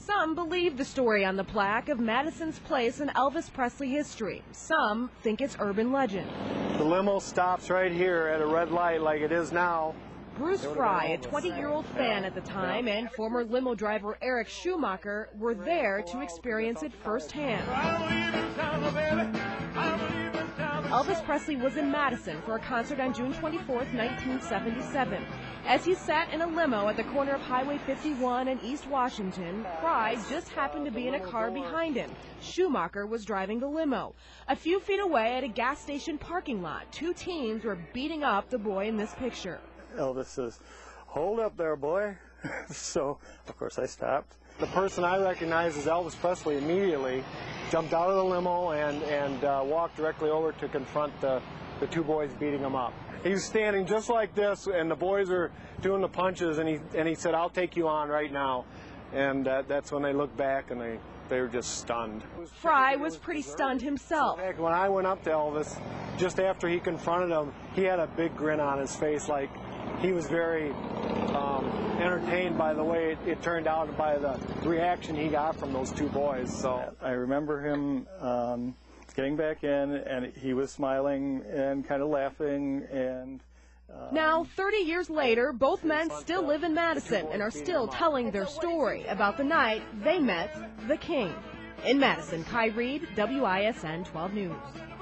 Some believe the story on the plaque of Madison's place in Elvis Presley history. Some think it's urban legend. The limo stops right here at a red light like it is now. Bruce Fry, a 20-year-old fan at the time, and former limo driver Eric Schumacher were there to experience it firsthand. Elvis Presley was in Madison for a concert on June 24th, 1977. As he sat in a limo at the corner of Highway 51 and East Washington, Fry just happened to be in a car behind him. Schumacher was driving the limo. A few feet away at a gas station parking lot, two teens were beating up the boy in this picture. Elvis says, "Hold up there, boy." So, of course, I stopped. The person I recognized as Elvis Presley immediately jumped out of the limo and walked directly over to confront the two boys beating him up. He was standing just like this, and the boys were doing the punches, and he said, "I'll take you on right now." And that's when they looked back, and they were just stunned. Fry was pretty stunned himself. When I went up to Elvis, just after he confronted him, he had a big grin on his face, like he was very entertained by the way it turned out and by the reaction he got from those two boys. So I remember him getting back in, and he was smiling and kind of laughing. And now, 30 years later, both men still live in Madison and are still telling their story about the night they met the King. In Madison, Kai Reed, WISN 12 News.